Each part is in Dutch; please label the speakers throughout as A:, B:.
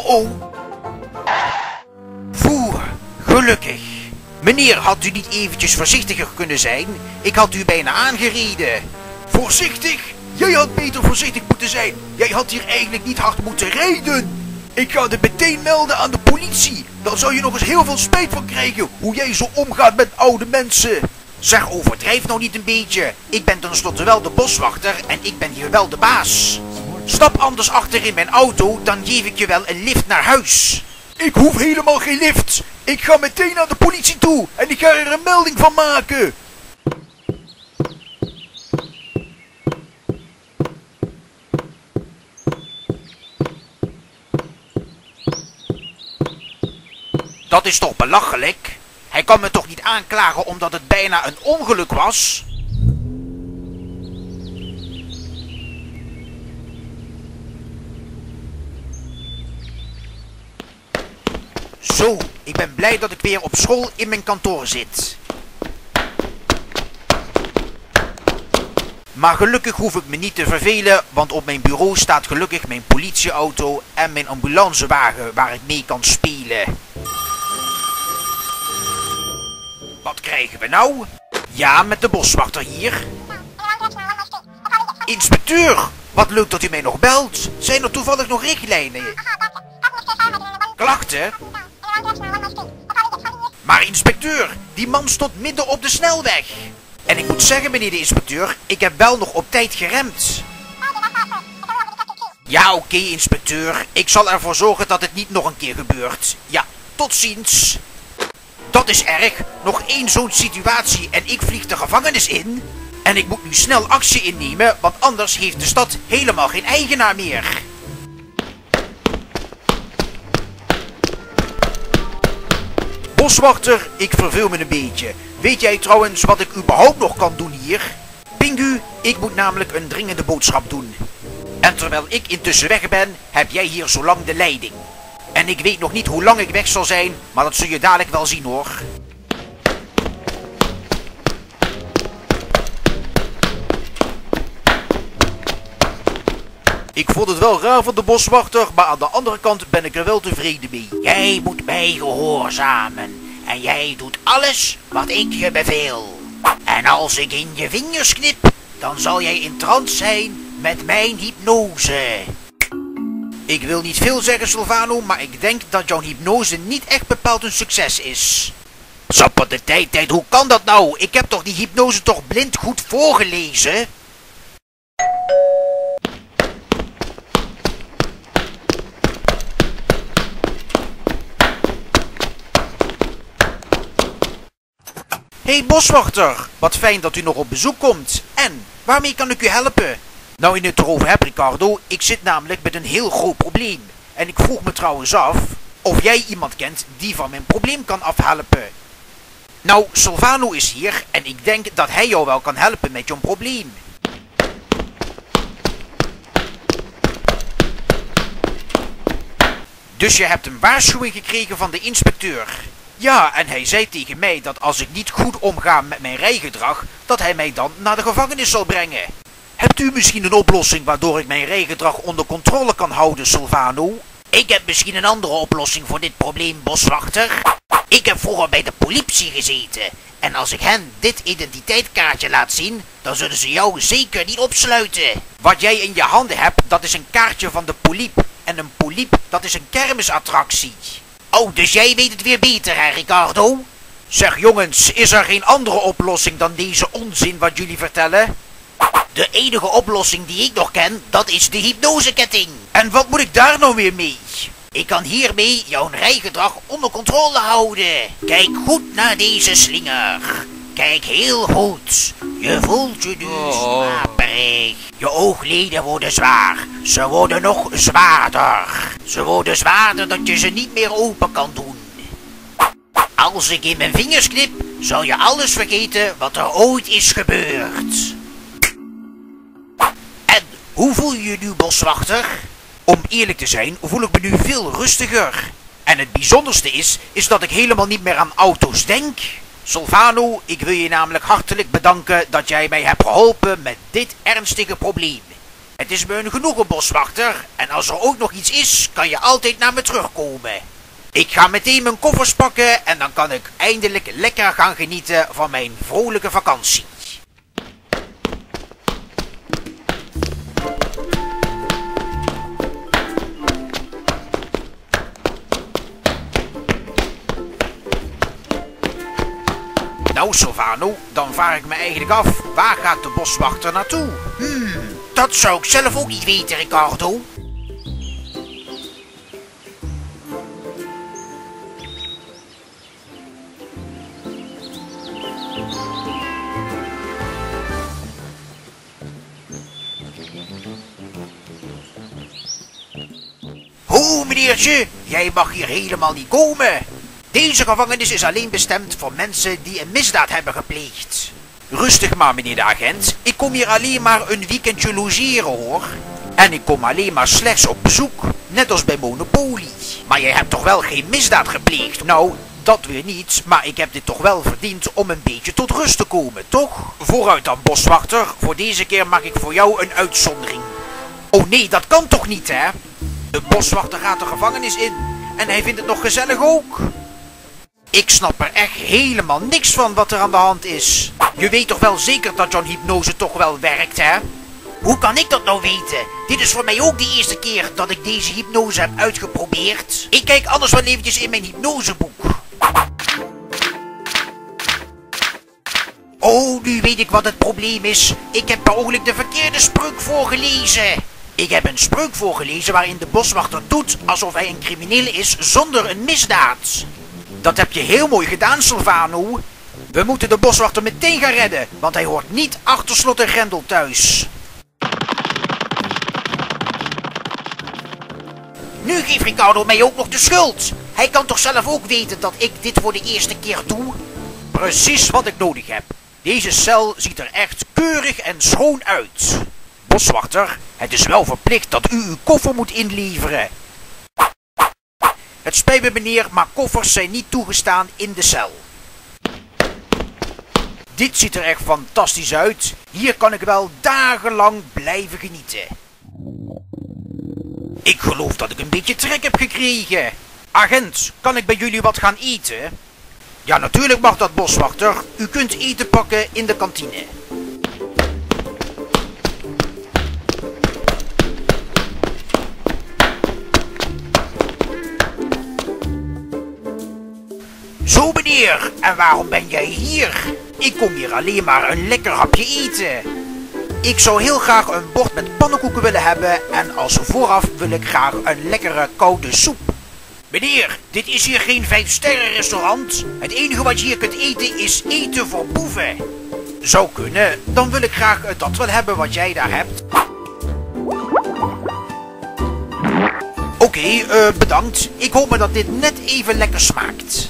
A: oh. Voer, gelukkig. Meneer, had u niet eventjes voorzichtiger kunnen zijn? Ik had u bijna aangereden. Voorzichtig? Jij had beter voorzichtig moeten zijn. Jij had hier eigenlijk niet hard moeten rijden. Ik ga dit meteen melden aan de politie. Dan zou je nog eens heel veel spijt van krijgen hoe jij zo omgaat met oude mensen. Zeg, overdrijf nou niet een beetje. Ik ben tenslotte wel de boswachter en ik ben hier wel de baas. Stap anders achter in mijn auto, dan geef ik je wel een lift naar huis. Ik hoef helemaal geen lift. Ik ga meteen naar de politie toe en ik ga er een melding van maken. Dat is toch belachelijk? Hij kan me toch niet aanklagen omdat het bijna een ongeluk was? Zo, ik ben blij dat ik weer op school in mijn kantoor zit. Maar gelukkig hoef ik me niet te vervelen, want op mijn bureau staat gelukkig mijn politieauto en mijn ambulancewagen waar ik mee kan spelen. Wat krijgen we nou? Ja, met de boswachter hier. Inspecteur, wat leuk dat u mij nog belt. Zijn er toevallig nog richtlijnen? Klachten? Maar inspecteur, die man stond midden op de snelweg. En ik moet zeggen, meneer de inspecteur, ik heb wel nog op tijd geremd. Ja, oké, inspecteur. Ik zal ervoor zorgen dat het niet nog een keer gebeurt. Ja, tot ziens. Dat is erg. Nog één zo'n situatie en ik vlieg de gevangenis in. En ik moet nu snel actie innemen, want anders heeft de stad helemaal geen eigenaar meer. Boswachter, ik verveel me een beetje. Weet jij trouwens wat ik überhaupt nog kan doen hier? Pingu, ik moet namelijk een dringende boodschap doen. En terwijl ik intussen weg ben, heb jij hier zo lang de leiding. En ik weet nog niet hoe lang ik weg zal zijn, maar dat zul je dadelijk wel zien hoor. Ik vond het wel raar van de boswachter, maar aan de andere kant ben ik er wel tevreden mee. Jij moet mij gehoorzamen en jij doet alles wat ik je beveel. En als ik in je vingers knip, dan zal jij in trance zijn met mijn hypnose. Ik wil niet veel zeggen, Silvano, maar ik denk dat jouw hypnose niet echt bepaald een succes is. Sapper de tijd, hoe kan dat nou? Ik heb toch die hypnose toch blind goed voorgelezen? Hey boswachter, wat fijn dat u nog op bezoek komt. En, waarmee kan ik u helpen? Nou, je het erover hebt, Ricardo, ik zit namelijk met een heel groot probleem. En ik vroeg me trouwens af of jij iemand kent die van mijn probleem kan afhelpen. Nou, Silvano is hier en ik denk dat hij jou wel kan helpen met jouw probleem. Dus je hebt een waarschuwing gekregen van de inspecteur. Ja, en hij zei tegen mij dat als ik niet goed omga met mijn rijgedrag, dat hij mij dan naar de gevangenis zal brengen. Hebt u misschien een oplossing waardoor ik mijn rijgedrag onder controle kan houden, Silvano? Ik heb misschien een andere oplossing voor dit probleem, boswachter. Ik heb vroeger bij de politie gezeten. En als ik hen dit identiteitskaartje laat zien, dan zullen ze jou zeker niet opsluiten. Wat jij in je handen hebt, dat is een kaartje van de poliep. En een poliep, dat is een kermisattractie. Oh, dus jij weet het weer beter, hè, Ricardo? Zeg jongens, is er geen andere oplossing dan deze onzin wat jullie vertellen? De enige oplossing die ik nog ken, dat is de hypnoseketting. En wat moet ik daar nou weer mee? Ik kan hiermee jouw rijgedrag onder controle houden. Kijk goed naar deze slinger. Kijk heel goed. Je voelt je nu slaperig. Je oogleden worden zwaar. Ze worden nog zwaarder. Ze worden zwaarder dat je ze niet meer open kan doen. Als ik in mijn vingers knip, zal je alles vergeten wat er ooit is gebeurd. En hoe voel je je nu, boswachter? Om eerlijk te zijn, voel ik me nu veel rustiger. En het bijzonderste is dat ik helemaal niet meer aan auto's denk. Silvano, ik wil je namelijk hartelijk bedanken dat jij mij hebt geholpen met dit ernstige probleem. Het is me een genoegen, boswachter. En als er ook nog iets is, kan je altijd naar me terugkomen. Ik ga meteen mijn koffers pakken en dan kan ik eindelijk lekker gaan genieten van mijn vrolijke vakantie. Nou, Silvano, dan vraag ik me eigenlijk af, waar gaat de boswachter naartoe? Dat zou ik zelf ook niet weten, Ricardo. Ho, meneertje, jij mag hier helemaal niet komen. Deze gevangenis is alleen bestemd voor mensen die een misdaad hebben gepleegd. Rustig maar, meneer de agent. Ik kom hier alleen maar een weekendje logeren, hoor. En ik kom alleen maar slechts op bezoek, net als bij Monopoly. Maar jij hebt toch wel geen misdaad gepleegd? Nou, dat weer niet, maar ik heb dit toch wel verdiend om een beetje tot rust te komen, toch? Vooruit dan, boswachter. Voor deze keer maak ik voor jou een uitzondering. Oh nee, dat kan toch niet, hè? De boswachter gaat de gevangenis in en hij vindt het nog gezellig ook. Ik snap er echt helemaal niks van wat er aan de hand is. Je weet toch wel zeker dat John Hypnose toch wel werkt, hè? Hoe kan ik dat nou weten? Dit is voor mij ook de eerste keer dat ik deze hypnose heb uitgeprobeerd. Ik kijk anders wel eventjes in mijn hypnoseboek. Oh, nu weet ik wat het probleem is. Ik heb per ongeluk de verkeerde spreuk voorgelezen. Ik heb een spreuk voorgelezen waarin de boswachter doet alsof hij een crimineel is zonder een misdaad. Dat heb je heel mooi gedaan, Silvano. We moeten de boswachter meteen gaan redden, want hij hoort niet achter slot en grendel thuis. Nu geeft Ricardo mij ook nog de schuld. Hij kan toch zelf ook weten dat ik dit voor de eerste keer doe? Precies wat ik nodig heb. Deze cel ziet er echt keurig en schoon uit. Boswachter, het is wel verplicht dat u uw koffer moet inleveren. Het spijt me, meneer, maar koffers zijn niet toegestaan in de cel. Dit ziet er echt fantastisch uit. Hier kan ik wel dagenlang blijven genieten. Ik geloof dat ik een beetje trek heb gekregen. Agent, kan ik bij jullie wat gaan eten? Ja, natuurlijk mag dat, boswachter. U kunt eten pakken in de kantine. Zo, meneer, en waarom ben jij hier? Ik kom hier alleen maar een lekker hapje eten. Ik zou heel graag een bord met pannenkoeken willen hebben en als vooraf wil ik graag een lekkere koude soep. Meneer, dit is hier geen 5-sterren restaurant. Het enige wat je hier kunt eten is eten voor boeven. Zou kunnen, dan wil ik graag dat wel hebben wat jij daar hebt. Oké, bedankt. Ik hoop maar dat dit net even lekker smaakt.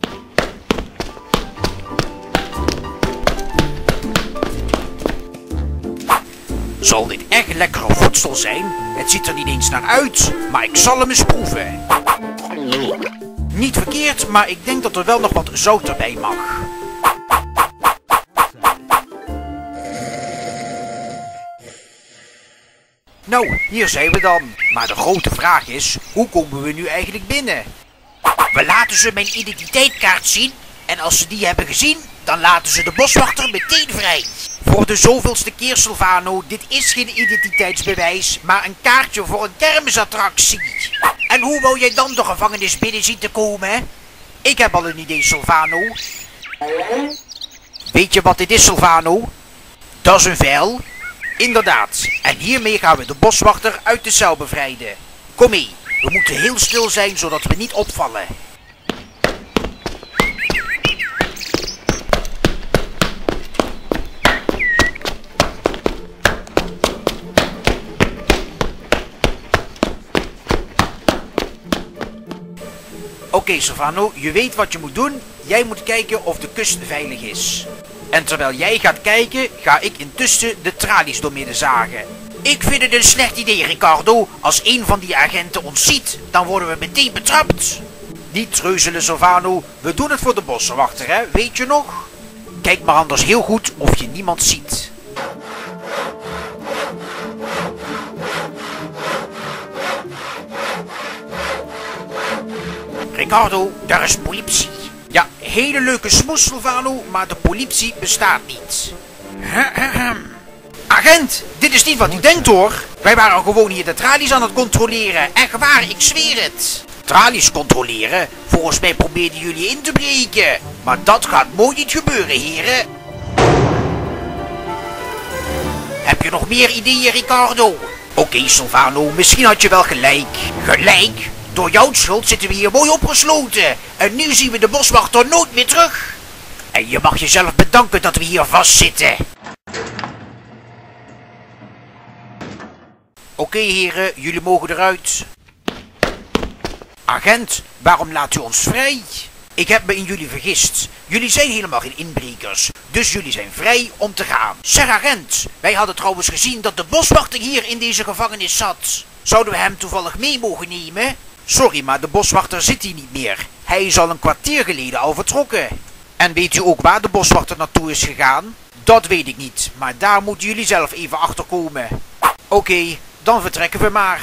A: Zal dit echt lekkere voedsel zijn? Het ziet er niet eens naar uit, maar ik zal hem eens proeven. Niet verkeerd, maar ik denk dat er wel nog wat zout erbij mag. Nou, hier zijn we dan. Maar de grote vraag is, hoe komen we nu eigenlijk binnen? We laten ze mijn identiteitskaart zien en als ze die hebben gezien, dan laten ze de boswachter meteen vrij. Voor de zoveelste keer, Silvano, dit is geen identiteitsbewijs, maar een kaartje voor een kermisattractie. En hoe wou jij dan de gevangenis binnen zien te komen? Ik heb al een idee, Silvano. Weet je wat dit is, Silvano? Dat is een vijl. Inderdaad, en hiermee gaan we de boswachter uit de cel bevrijden. Kom mee, we moeten heel stil zijn zodat we niet opvallen. Oké, Silvano, je weet wat je moet doen. Jij moet kijken of de kust veilig is. En terwijl jij gaat kijken, ga ik intussen de tralies doormidden zagen. Ik vind het een slecht idee, Ricardo. Als een van die agenten ons ziet, dan worden we meteen betrapt. Niet treuzelen, Silvano. We doen het voor de boswachter, hè? Weet je nog? Kijk maar anders heel goed of je niemand ziet. Ricardo, daar is politie. Ja, hele leuke smoes, Silvano, maar de politie bestaat niet. Agent, dit is niet wat u denkt hoor. Wij waren gewoon hier de tralies aan het controleren. Echt waar, ik zweer het. Tralies controleren? Volgens mij probeerden jullie in te breken. Maar dat gaat mooi niet gebeuren, heren. Heb je nog meer ideeën, Ricardo? Oké, Silvano, misschien had je wel gelijk. Gelijk? Door jouw schuld zitten we hier mooi opgesloten. En nu zien we de boswachter nooit meer terug. En je mag jezelf bedanken dat we hier vastzitten. Oké, heren, jullie mogen eruit. Agent, waarom laat u ons vrij? Ik heb me in jullie vergist. Jullie zijn helemaal geen inbrekers. Dus jullie zijn vrij om te gaan. Zeg agent, wij hadden trouwens gezien dat de boswachter hier in deze gevangenis zat. Zouden we hem toevallig mee mogen nemen? Sorry, maar de boswachter zit hier niet meer. Hij is al een kwartier geleden al vertrokken. En weet u ook waar de boswachter naartoe is gegaan? Dat weet ik niet, maar daar moeten jullie zelf even achter komen. Oké, dan vertrekken we maar.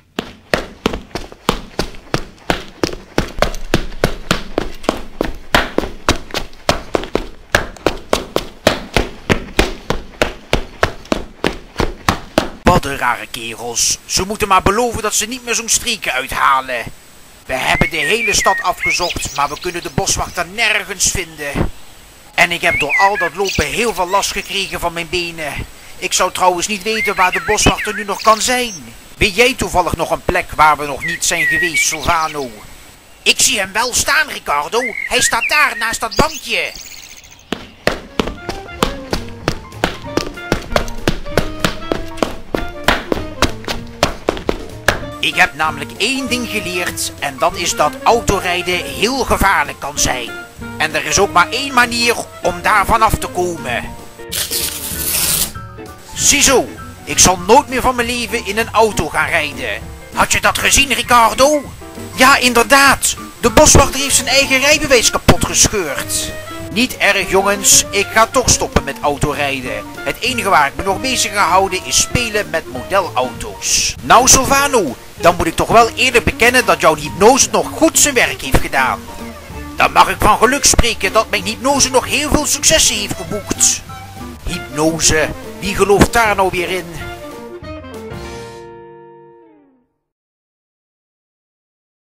A: Wat een rare kerels. Ze moeten maar beloven dat ze niet meer zo'n streken uithalen. We hebben de hele stad afgezocht, maar we kunnen de boswachter nergens vinden. En ik heb door al dat lopen heel veel last gekregen van mijn benen. Ik zou trouwens niet weten waar de boswachter nu nog kan zijn. Weet jij toevallig nog een plek waar we nog niet zijn geweest, Silvano? Ik zie hem wel staan, Ricardo. Hij staat daar naast dat bankje. Ik heb namelijk één ding geleerd en dat is dat autorijden heel gevaarlijk kan zijn. En er is ook maar één manier om daarvan af te komen. Ziezo, ik zal nooit meer van mijn leven in een auto gaan rijden. Had je dat gezien, Ricardo? Ja, inderdaad. De boswachter heeft zijn eigen rijbewijs kapot gescheurd. Niet erg, jongens. Ik ga toch stoppen met autorijden. Het enige waar ik me nog bezig ga houden is spelen met modelauto's. Nou, Silvano, dan moet ik toch wel eerlijk bekennen dat jouw hypnose nog goed zijn werk heeft gedaan. Dan mag ik van geluk spreken dat mijn hypnose nog heel veel successen heeft geboekt. Hypnose, wie gelooft daar nou weer in?